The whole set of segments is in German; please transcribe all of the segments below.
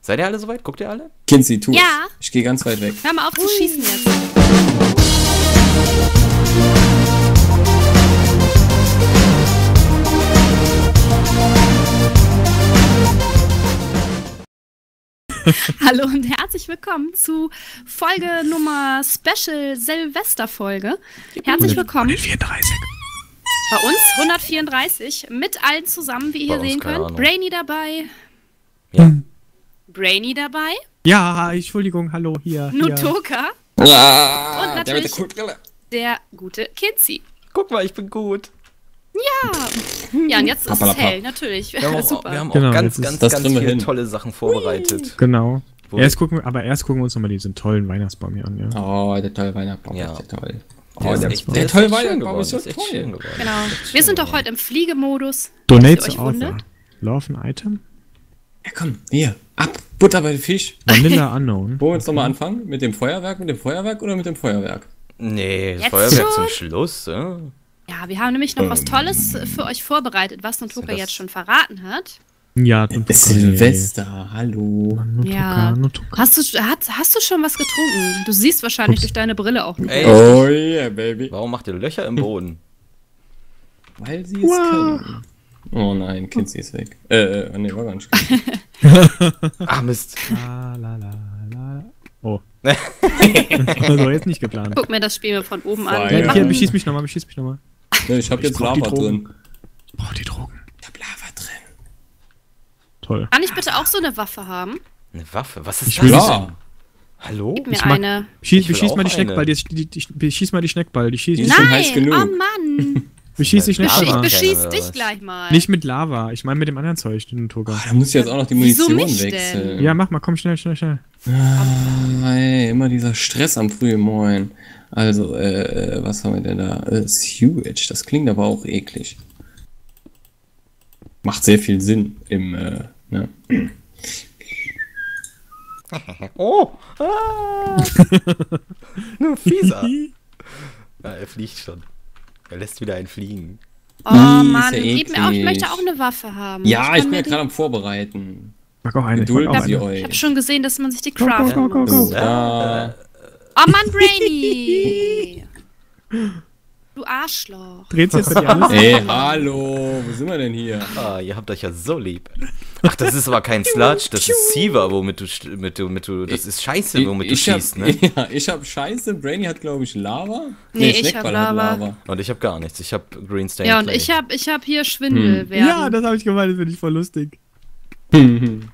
Seid ihr alle soweit? Guckt ihr alle? Kinsey, tu es. Ja. Ich gehe ganz weit weg. Hör mal auf zu schießen jetzt. Hallo und herzlich willkommen zu Folge Nummer Special Silvesterfolge. Herzlich willkommen. 134. Bei uns 134 mit allen zusammen, wie ihr hier sehen könnt. Brainy dabei. Ja. Brainy dabei. Ja, Entschuldigung, hallo, hier. Nutoka. Ah, Und natürlich der mit der Kurzbrille. der gute Kinsey. Guck mal, ich bin gut. Ja, und jetzt ist es Papalapa. hell, natürlich. Wir haben auch, Super. wir haben auch Genau, ganz, jetzt ist ganz, das ganz kriegen wir viele hin. tolle Sachen vorbereitet. Genau. Wo- Erst gucken wir uns nochmal diesen tollen Weihnachtsbaum hier an, ja. Oh, der tolle Weihnachtsbaum Ja. ist ja toll. Der Oh, ist der, echt- der der ist tolle echt schön Weihnachtsbaum geworden, ist so der ist echt toll. schön geworden. Genau. Der ist echt Wir schön sind doch geworden. heute im Fliegemodus. Donate Falls ihr to euch wundert. Author. Love an Item. Ja, komm, hier. Ab, Butter bei den Fisch. Vanilla Unknown. Wollen wir jetzt nochmal anfangen? Mit dem Feuerwerk oder mit dem Feuerwerk? Nee, Jetzt Feuerwerk schon? zum Schluss. Ja. Ja, wir haben nämlich noch was Tolles für euch vorbereitet, was Nutoka das? jetzt schon verraten hat. Ja, Es ist Silvester, hallo. Ja. Nutoka. Hast du schon was getrunken? Du siehst wahrscheinlich durch deine Brille auch nicht. Ey, Oh yeah, baby. warum macht ihr Löcher im Boden? Weil sie es können. Oh nein, Kinsey ist weg. Nee, war gar nicht. Ah, Mist. La, la, la, la. Oh. Also jetzt nicht geplant. Guck mir das Spiel mal von oben an. Feier. Ja, hier, beschieß mich nochmal. Nee, ich hab jetzt brauch die Lava Drogen. drin. Ich brauch die Drogen. Ich hab Lava drin. Toll. Kann ich bitte auch so eine Waffe haben? Eine Waffe? Was ist Ich das will denn? Ja. Hallo? Gib mir Ich mag- eine. Ich will Beschieß auch mal die eine. Schneckball. Beschieß mal die Schneckball. Die ist Nein! schon heiß genug. Oh Mann! Beschieß die Ich Schneckball. beschieß oder dich was? gleich mal. Nicht mit Lava. Ich meine mit dem anderen Zeug, den Nutoka. Ah, da muss ich jetzt auch noch die Wieso Munition mich denn? wechseln. Ja, mach mal. Komm, schnell. Ey, immer dieser Stress am frühen Morgen. Also, was haben wir denn da? Sewage, das klingt aber auch eklig. Macht sehr viel Sinn im, ne? Oh! Ah. Nur fieser. Ja, er fliegt schon. Er lässt wieder einen fliegen. Oh Ih, Mann, ist ja gib mir auch, ich eklig. möchte auch eine Waffe haben. Ja, ich kann bin mir ja die- gerade am Vorbereiten. Mag auch eine. Ich Gedulden mag auch Sie eine. euch. Ich habe schon gesehen, dass man sich die Go, craften go, go, muss. go. Ja. Oh Mann, Brainy! Du Arschloch. Dreht sich jetzt bei dir alles? Ey, hallo, wo sind wir denn hier? Ah, ihr habt euch ja so lieb. Ach, das ist aber kein Sludge, das ist Siva, womit du, das ist Scheiße, womit du schießt, ne? Ja, ich hab Scheiße, Brainy hat, glaube ich, Lava. Nee, ich Schneckball hab hat Lava. Und ich hab gar nichts, ich hab Green Stain Ja, und Clay. ich hab hier Schwindel werden. Ja, das habe ich gemeint. Das finde ich voll lustig. Gun.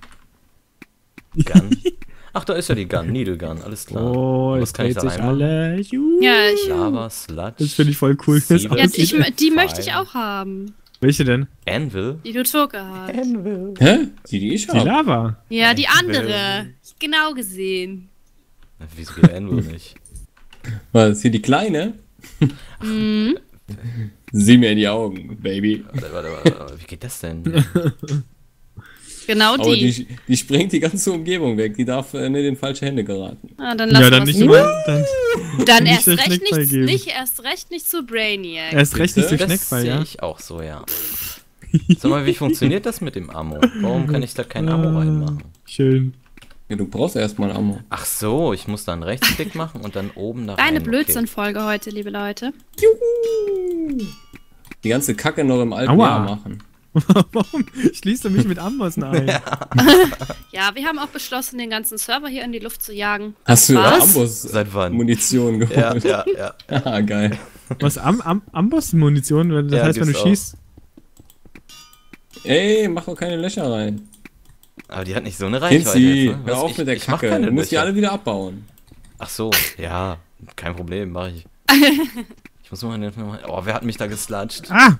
Ach, da ist ja die Gun, Needle Gun, alles klar. Oh, Was jetzt kann ich dreht da sich reinmachen? alle. Juhu. Ja, ich. Lava, Sludge. Das finde ich voll cool. Das Sieben. Ja, aussieht. die möchte ich auch haben. Welche denn? Anvil? Die Nutoka hat. Hä? Die ich Die hab? Lava. Ja, die andere. Genau gesehen. Wieso geht Anvil nicht? Was, hier die Kleine? Mhm. Sieh mir in die Augen, Baby. Warte, wie geht das denn? Genau Aber die. die sprengt die ganze Umgebung weg. Die darf nicht in falsche Hände geraten. Ah, dann lass Ja, dann was. nicht immer. Dann nicht erst der recht Schneckball nicht, geben. erst recht nicht zu Brainiac. Erst recht nicht so Bitte? Das Schneckball, sehe ja? ich auch so, ja. Sag mal, wie funktioniert das mit dem Ammo? Warum kann ich da kein Ammo reinmachen? Schön. Ja, du brauchst erstmal Ammo. Ach so, ich muss dann Rechtsklick machen und dann oben da Deine rein. Blödsinn-Folge heute, liebe Leute. Die ganze Kacke noch im alten Aua. Jahr machen. Warum schließt du mich mit Ambossen ein? Ja, wir haben auch beschlossen, den ganzen Server hier in die Luft zu jagen. Hast du Was? Seit wann? Munition Ja, geholt? ja. Ah, geil. Was, Amboss-Munition? Das Ja, heißt, wenn du gibt's auch. schießt. Ey, mach doch keine Löcher rein. Aber die hat nicht so eine Reichweite Kinsey, jetzt, ne? hör Was? auf mit der Ich mach Kacke. keine Du musst die Löcher. alle wieder abbauen. Ach so, ja, kein Problem, mach ich. Ich muss mal... Oh, wer hat mich da geslatscht? Ah!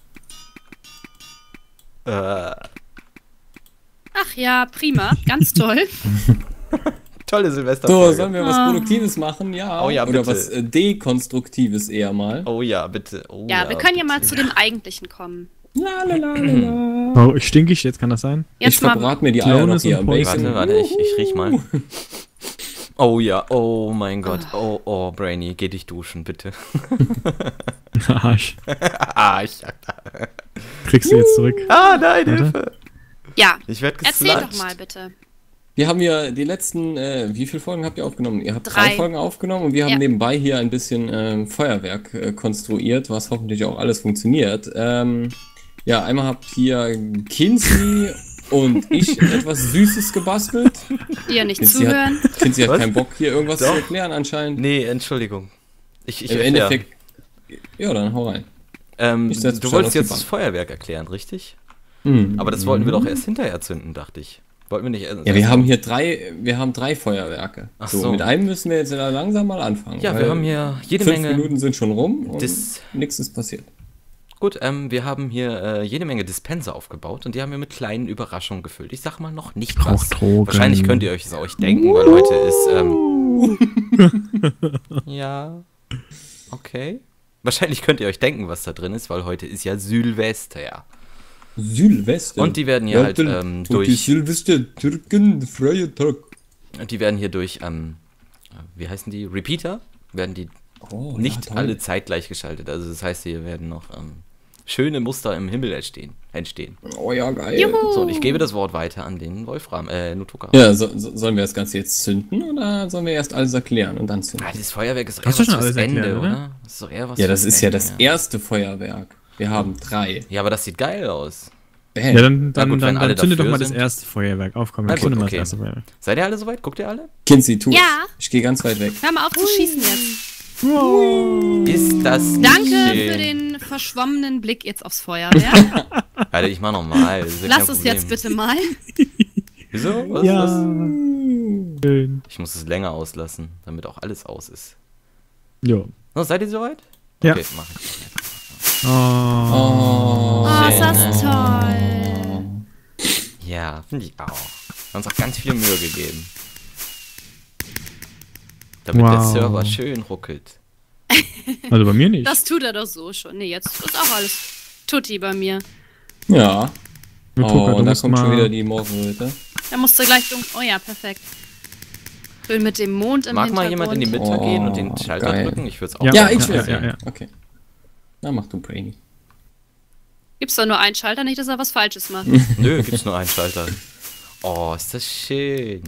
Ach ja, prima. Ganz toll. Tolle Silvester. So, sollen wir was Produktives machen? Ja. Oh ja, Oder bitte. was Dekonstruktives eher mal. Oh ja, bitte. Oh, Ja, wir können ja mal bitte. zu dem Eigentlichen kommen. Oh, stinkig, jetzt kann das sein? Jetzt Ich mal. verbrate mir die Eier noch Clownes hier und am Poison. Bacon. Warte, ich riech mal. Oh ja, oh mein Gott. Oh, Brainy, geh dich duschen, bitte. Arsch. Ich Kriegst du jetzt zurück. nein, Warte. Hilfe. Ja, Ich werd erzähl geslatscht. doch mal bitte. Wir haben ja die letzten, wie viele Folgen habt ihr aufgenommen? Ihr habt 3 3 Folgen aufgenommen und wir haben nebenbei hier ein bisschen Feuerwerk konstruiert, was hoffentlich auch alles funktioniert. Ja, einmal habt hier Kinsey und ich etwas Süßes gebastelt. Die ja nicht zuhören. Kinsey hat Was? keinen Bock, hier irgendwas Doch. zu erklären anscheinend. Nee, Entschuldigung. Ich Im Endeffekt, ja, dann hau rein. Ich setz du Bescheid wolltest auf die jetzt das Bank. Feuerwerk erklären, richtig? Hm. Aber das wollten wir doch erst hinterher zünden, dachte ich. Wollten wir nicht erst. Ja, wir haben hier 3 Feuerwerke. Ach So, so. mit einem müssen wir jetzt langsam mal anfangen. Ja, wir weil haben hier jede 5 Menge. Minuten sind schon rum und Dis- nichts ist passiert. Gut, wir haben hier jede Menge Dispenser aufgebaut und die haben wir mit kleinen Überraschungen gefüllt. Ich sag mal noch nicht brauch was. Drogen. Wahrscheinlich könnt ihr euch denken, weil heute ist. Ja. Okay. Wahrscheinlich könnt ihr euch denken, was da drin ist, weil heute ist ja Silvester. Silvester. Und die werden hier halt und die durch. Silvester Türken freie Tag. Die werden hier durch, wie heißen die? Repeater? Werden die Oh, nicht ja, toll. alle zeitgleich geschaltet. Also das heißt, hier werden noch schöne Muster im Himmel entstehen. Oh ja, geil. Juhu. So, und ich gebe das Wort weiter an den Wolfram, Nutuka. Ja, sollen wir das Ganze jetzt zünden oder sollen wir erst alles erklären und dann zünden? Ah, dieses Feuerwerk ist eher Hast du was schon fürs alles Ende, erklärt, oder? oder? Das ist doch eher was Ja, das fürs ist ja Ende, das erste Feuerwerk. Wir haben 3. Ja, aber das sieht geil aus. Bam. Ja, dann gut, wenn alle zünde doch dafür mal das sind. erste Feuerwerk auf. Komm, Na wir zünden gut, mal okay. das erste Feuerwerk. Seid ihr alle soweit? Guckt ihr alle? Kinsey, tu es. Ja. Ich gehe ganz weit weg. Hör mal auf zu schießen jetzt. Ist das nicht Danke schön? für den verschwommenen Blick jetzt aufs Feuerwerk. Alter, ich mach nochmal. Lass es jetzt bitte mal. Wieso? Was ist Ja. das? Schön. Ich muss es länger auslassen, damit auch alles aus ist. Jo. So, seid ihr soweit? Ja. Okay, mach ich. Oh. Oh, ist das toll. Ja, finde ich auch. Wir haben uns auch ganz viel Mühe gegeben. Damit der Wow. Server schön ruckelt. Also bei mir nicht. Das tut er doch so schon. Nee, jetzt ist auch alles tutti bei mir. Ja. Nur Tuka, du Und da musst kommt schon mal- wieder die Morgenröte. Da musst du gleich dunkel. Oh ja, perfekt. Schön mit dem Mond im Mag Hintergrund. mal jemand in die Mitte gehen und den Schalter geil. drücken? Ich würde es auch Ja, Ja, gerne ich mal will. sehen. ja. Okay. Na, mach du Brainy. Gibt's da nur einen Schalter, nicht, dass er was Falsches macht. Nö, gibt's nur einen Schalter. Oh, ist das schön.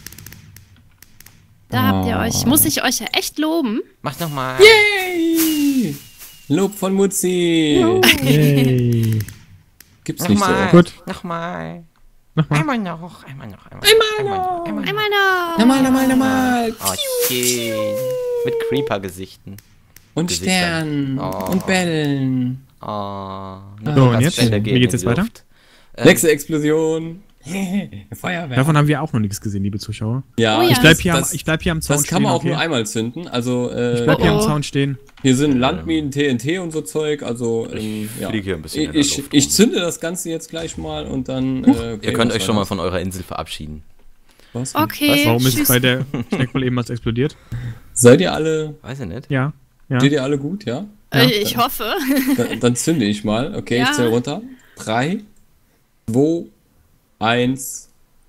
Da habt ihr euch. Muss ich euch ja echt loben. Mach nochmal. Yay! Lob von Mutzi. Yay. Gibt's nicht so Nochmal. oft. Gut. Nochmal. Nochmal. Einmal noch. Einmal noch. Einmal noch. Nochmal. Oh, schön. Mit Creeper-Gesichten. Und Gesichtern. Sternen. Oh. Und Bällen. Oh. So, und jetzt? Wie geht's jetzt weiter? Nächste Explosion. Feuerwerk. Davon haben wir auch noch nichts gesehen, liebe Zuschauer. Ja, Oh ja. Ich bleib hier, das, ich bleib hier am Zaun das stehen. kann man auch okay? nur einmal zünden. Also, Ich bleib hier Oh. am Zaun stehen. hier sind Landminen, TNT und so Zeug. Also, ja. fliege hier ein bisschen in der Ich Luft rum. zünde das Ganze jetzt gleich mal und dann. Ihr könnt euch schon mal von eurer Insel verabschieden. Was? Okay. Warum ist tschüss. es bei der Snackball eben was explodiert? Seid ihr alle. Weiß ich nicht. Ja. Ja. Steht ihr alle gut, ja? Ich hoffe. Dann zünde ich mal. Okay, Ja. ich zähle runter. 3, 2, 1.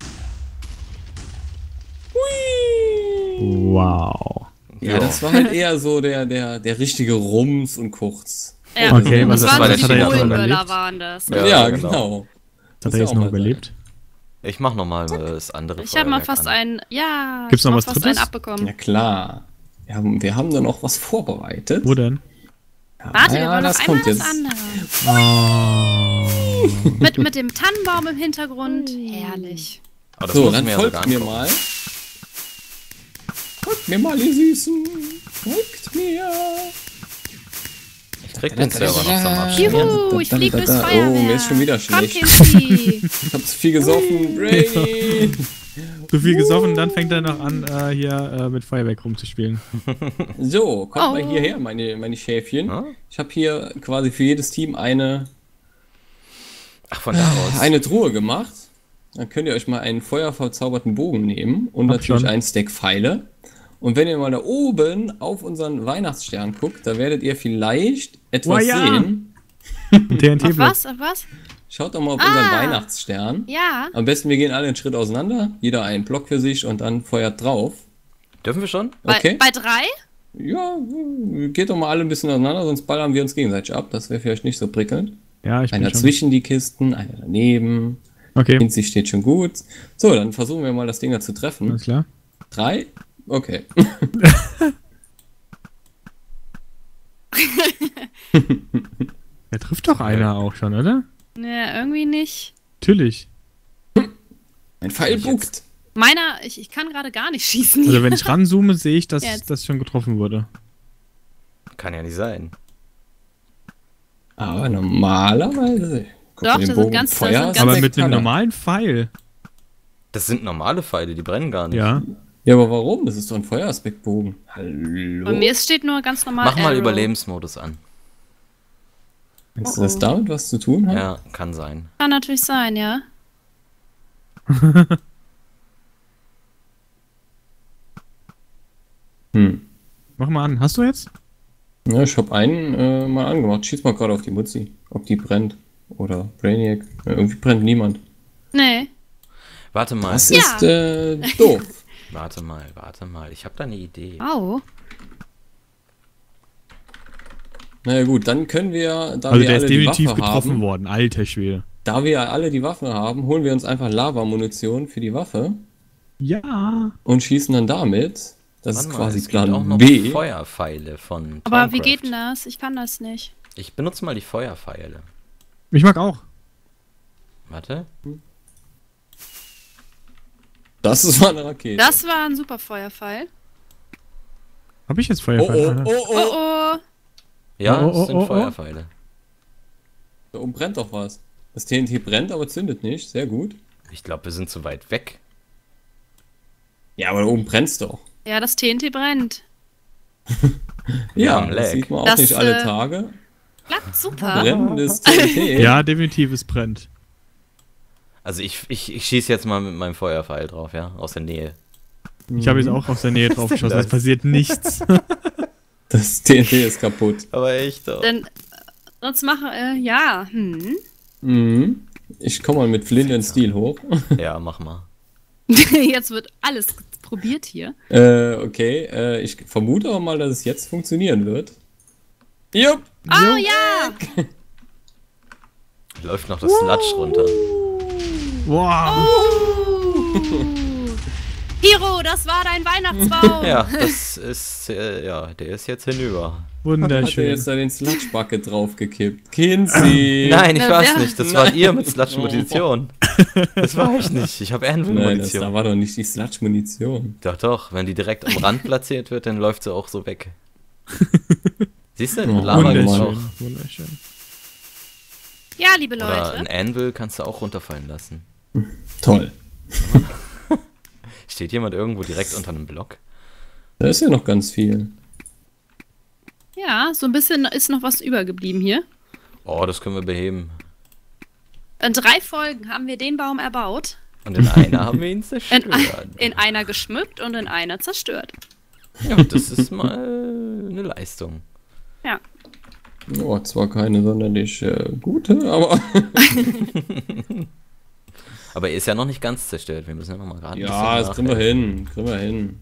Hui! Wow. Ja, das war halt eher so der richtige Rums und kurz. Ja. Okay, das was waren war so der die Stelle? Kohlenböller waren das. Ja, Ja, genau. genau. Das hat Muss er ja jetzt auch noch mal sein. überlebt. Ich mach nochmal das andere Ich habe mal Feuerwerk fast an. einen. Ja. Gibt's noch ich hab was fast Drittes? einen abbekommen. Ja, klar. Wir haben da noch was vorbereitet. Wo denn? Warte, wir ja, wollen das noch einmal kommt das jetzt. andere. Oh. Mit dem Tannenbaum im Hintergrund. Herrlich. Aber das So, muss dann mir ja folgt sogar mir angucken. mal. Folgt mir mal, ihr Süßen. Folgt mir. Ich krieg den Server noch zum Abschied. Juhu, ich flieg durchs Oh, Feuerwerk. mir ist schon wieder Komm, schlecht. Kinsey. Ich hab zu viel gesoffen. Brainy. Zu viel gesoffen, dann fängt er noch an, hier mit Feuerwerk rumzuspielen. So, kommt Oh. mal hierher, meine Schäfchen. Ja? Ich habe hier quasi für jedes Team eine Ach, von da aus. Truhe gemacht. Dann könnt ihr euch mal einen feuerverzauberten Bogen nehmen und Hab natürlich schon. einen Stack Pfeile. Und wenn ihr mal da oben auf unseren Weihnachtsstern guckt, da werdet ihr vielleicht etwas Oh ja. sehen. Auf TNT-Block. was? Auf was? Schaut doch mal auf unseren Weihnachtsstern. Ja. Am besten, wir gehen alle einen Schritt auseinander, jeder einen Block für sich und dann feuert drauf. Dürfen wir schon? Okay? Bei 3? Ja, geht doch mal alle ein bisschen auseinander, sonst ballern wir uns gegenseitig ab. Das wäre vielleicht nicht so prickelnd. Ja, ich bin Einer schon. zwischen die Kisten, einer daneben. Okay, Kinzi steht schon gut. So, dann versuchen wir mal das Ding da zu treffen. alles klar. 3? Okay. Der trifft doch einer auch schon, oder? Ne, irgendwie nicht. Natürlich. Ein Pfeil buckt. Meiner, ich kann gerade gar nicht schießen. Also wenn ich ranzoome, sehe ich, dass Jetzt. das schon getroffen wurde. Kann ja nicht sein. Aber normalerweise. Guck Doch, mal, den das sind Bogen ganz- Feuer das sind ist ganz- Aber weg, mit einem Alter. normalen Pfeil. Das sind normale Pfeile, die brennen gar nicht. Ja. Ja, aber warum? Das ist doch ein Feueraspektbogen. Hallo? Bei mir steht nur ganz normal Mach mal Arrow. Überlebensmodus an. Meinst du, das damit was zu tun hat? Ja, kann sein. Kann natürlich sein, ja. Mach mal an. Hast du jetzt? Ja, ich hab einen mal angemacht. Schieß mal gerade auf die Mutzi. Ob die brennt. Oder Brainiac. Ja, irgendwie brennt niemand. Nee. Warte mal. Das Ja. ist doof. Warte mal. Ich habe da eine Idee. Au. Naja gut, dann können wir, da Also wir der ist alle die definitiv Waffe getroffen haben, worden. Alter Schwede. da wir alle die Waffe haben, holen wir uns einfach Lava-Munition für die Waffe Ja. und schießen dann damit. Das ist Warte mal, quasi es gibt auch Plan noch B. Feuerpfeile von Aber wie Thaumcraft. geht denn das? Ich kann das nicht. Ich benutze mal die Feuerpfeile. Ich mag auch. Warte. Das ist mal eine Rakete. Das war ein super Feuerpfeil. Hab ich jetzt oh, Feuerpfeil? oh, oh, Oh oh. oh. Ja, Oh, oh, es sind oh, oh. Feuerpfeile. Da oben brennt doch was. Das TNT brennt, aber zündet nicht. Sehr gut. Ich glaube, wir sind zu weit weg. Ja, aber da oben brennt's doch. Ja, das TNT brennt. Ja, haben das Lag. sieht man auch Das, nicht alle Tage. Klappt super. Brennendes TNT. Ja, definitiv, es brennt. Also ich schieße jetzt mal mit meinem Feuerpfeil drauf, ja? Aus der Nähe. Ich habe jetzt auch aus der Nähe drauf geschossen. Es das? passiert nichts. Das TNT ist kaputt. Aber echt doch. Denn sonst mache, ja. Mhm. Ich komme mal mit Flint and Steel hoch. Ja, mach mal. Jetzt wird alles probiert hier. Okay. Ich vermute aber mal, dass es jetzt funktionieren wird. Jupp. Oh ja! Läuft noch das Sludge runter. Wow. Hiro, das war dein Weihnachtsbaum. Ja, das ist, ja, der ist jetzt hinüber. Hat er Wunderschön. jetzt da den Sludge Bucket draufgekippt? Kinsey! Nein, ich Na, war's wer- nicht. Das war ihr mit Sludge-Munition. Das war ich nicht. Ich habe Nein, da Anvil-Munition. war doch nicht die Sludge-Munition. Doch, doch. Wenn die direkt am Rand platziert wird, dann läuft sie auch so weg. Siehst du, Oh, Lava gibt's auch. Wunderschön. Wunderschön. Ja, liebe Oder ein Leute. Anvil kannst du auch runterfallen lassen. Toll. Steht jemand irgendwo direkt unter einem Block? Da ist ja noch ganz viel. Ja, so ein bisschen ist noch was übergeblieben hier. Oh, das können wir beheben. In 3 Folgen haben wir den Baum erbaut. Und in einer haben wir ihn In, zerstört. in einer geschmückt und in einer zerstört. Ja, das ist mal eine Leistung. Ja. Oh, zwar keine sonderlich gute, aber. Aber er ist ja noch nicht ganz zerstört. Wir müssen ja noch mal gerade ein Ja, das bisschen kriegen wir nachhelfen. hin. Kriegen wir hin.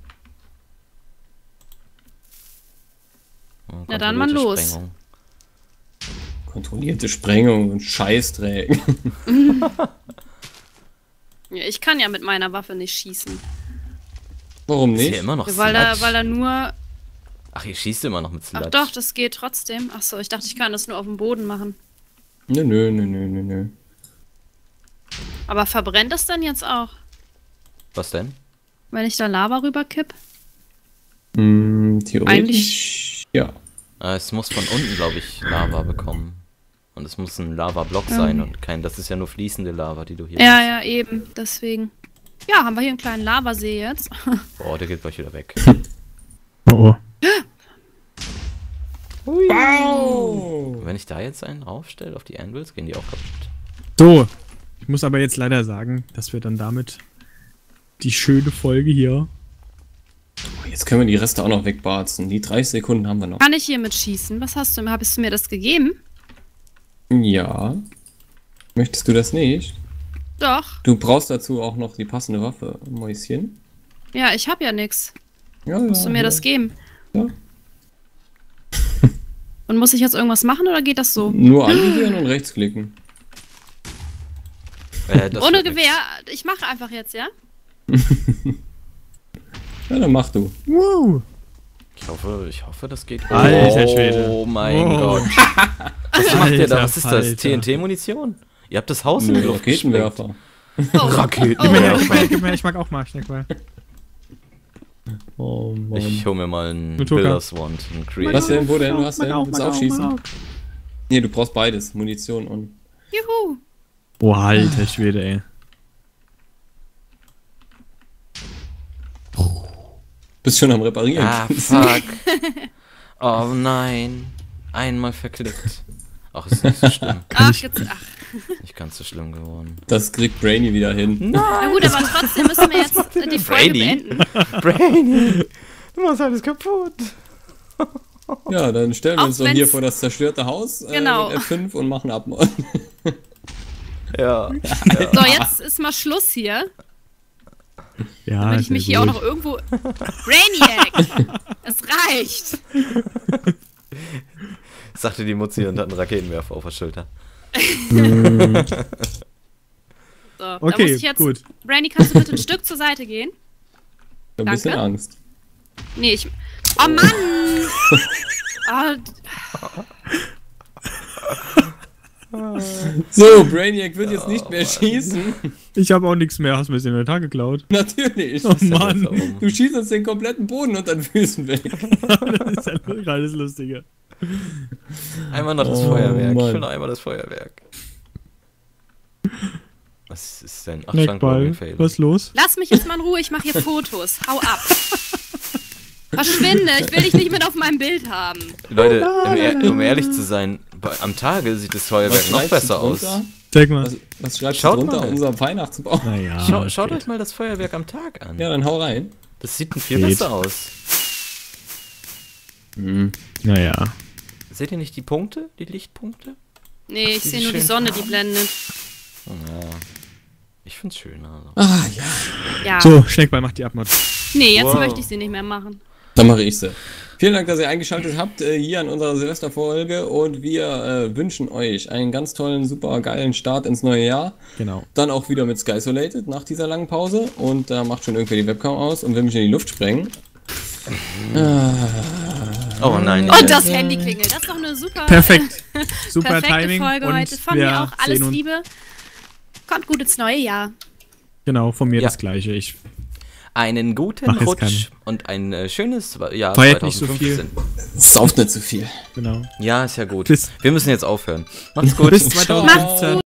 Oh, Na dann mal kontrollierte los. Sprengung. Kontrollierte Sprengung und Scheißdreck. Ja, ich kann ja mit meiner Waffe nicht schießen. Warum Ist hier nicht? immer noch Weil Sludge? er nur. Ach, ihr schießt immer noch mit Sludge. Ach doch, das geht trotzdem. Ach so, ich dachte, ich kann das nur auf dem Boden machen. Nö. Aber verbrennt das dann jetzt auch, Was denn? wenn ich da Lava rüberkipp? Theoretisch. Eigentlich- Ja. Es muss von unten, glaube ich, Lava bekommen. Und es muss ein Lava-Block sein und kein. Das ist ja nur fließende Lava, die du hier Ja, hast. ja, eben. Deswegen. Ja, haben wir hier einen kleinen Lavasee jetzt. Boah, der geht gleich wieder weg. Oh, oh. Wow! Wenn ich da jetzt einen raufstelle auf die Anvils, gehen die auch kaputt. So, ich muss aber jetzt leider sagen, dass wir dann damit die schöne Folge hier. Jetzt können wir die Reste auch noch wegbarzen. Die 30 Sekunden haben wir noch. Kann ich hier mit schießen? Was hast du? Hast du mir das gegeben? Ja. Möchtest du das nicht? Doch. Du brauchst dazu auch noch die passende Waffe, Mäuschen. Ja, ich hab ja nix. Ja, Musst du mir das geben? Ja. Und muss ich jetzt irgendwas machen oder geht das so? Nur anvisieren und rechtsklicken. Ohne Gewehr. Ich mache einfach jetzt, ja? Ja, dann mach du. Wow. Ich hoffe, das geht. Alter Schwede. Oh mein Gott. Was macht ihr da? Was ist das? TNT-Munition? Ihr habt das Haus in die Luft Raketenwerfer. Raketenwerfer. Gib mir, ich mag auch mal, schneck mal. Oh Mann. Ich hol mir mal einen Nutoka. Builders Wand. Einen Creative. Was denn? Wo denn? Du hast denn? Mag Du willst auch, auch schießen? mag auch. Nee, du brauchst beides. Munition und... Juhu. Oh, alter Schwede, ey. Bist schon am Reparieren. Ah, fuck. Oh nein. Einmal verklickt. Ach, ist nicht so schlimm. Nicht ganz so schlimm geworden. Das kriegt Brainy wieder hin. Na gut, aber trotzdem müssen wir jetzt die Folge beenden. Brainy! Du machst alles kaputt. Ja, dann stellen wir Auch uns doch hier wenn's- vor das zerstörte Haus Genau. mit F5 und machen Abmord. Ja. So, jetzt ist mal Schluss hier. Ja, Damit ich mich hier auch noch irgendwo... Brainiac! Es reicht! Sagte die Mutzi und hat einen Raketenwerfer auf der Schulter. So, da Okay, muss ich jetzt... gut. Brainy, kannst du bitte ein Stück zur Seite gehen? Ein bisschen Danke. Angst. Nee, ich... Oh Mann! Oh, So, Brainiac wird jetzt nicht mehr schießen. Ich habe auch nichts mehr. Hast mir das Inventar geklaut? Natürlich. Oh Mann. Du schießt uns den kompletten Boden unter den Füßen weg. Das ist ja gerade das Lustige. Einmal noch das Oh, Feuerwerk. Mann. Ich will noch einmal das Feuerwerk. Was ist denn? Ach, Neckball. Fail. Was ist los? lass mich jetzt mal in Ruhe, ich mache hier Fotos. Hau ab. Verschwinde, ich will dich nicht mit auf meinem Bild haben. Leute, um ehrlich zu sein, am Tage sieht das Feuerwerk noch schreibst besser du aus. drunter? Zeig mal. Was schreibst Schaut du drunter? mal. Unser Weihnachtsbaum. Naja. Schaut euch mal das Feuerwerk am Tag an. Ja, dann hau rein. Das sieht viel Geht. besser aus. Naja. Seht ihr nicht die Punkte? Die Lichtpunkte? Nee, ich Wie sehe nur die schön. Sonne, die blendet. Oh, ja. Ich find's schön. Also. Ah, ja. Ja. So, Schneckball macht die Abmod. Nee, jetzt Wow. möchte ich sie nicht mehr machen. Dann mache ich sie. Vielen Dank, dass ihr eingeschaltet habt hier an unserer Silvesterfolge und wir wünschen euch einen ganz tollen, super geilen Start ins neue Jahr. Genau. Dann auch wieder mit Sky Isolated nach dieser langen Pause und da macht schon irgendwer die Webcam aus und will mich in die Luft sprengen. Oh nein. Und das Handy klingelt. Das ist doch eine super, Perfekt. Super perfekte Timing. Folge und heute. Von wir mir auch alles sehen uns- Liebe. Kommt gut ins neue Jahr. Genau, von mir Ja. das Gleiche. Ich Einen guten Mach jetzt Rutsch keinen. und ein schönes Jahr Feiert nicht so 2015. Sauft nicht zu viel. genau. Ja, ist ja gut. Bis- Wir müssen jetzt aufhören. Macht's gut. Bis Ciao. 2015.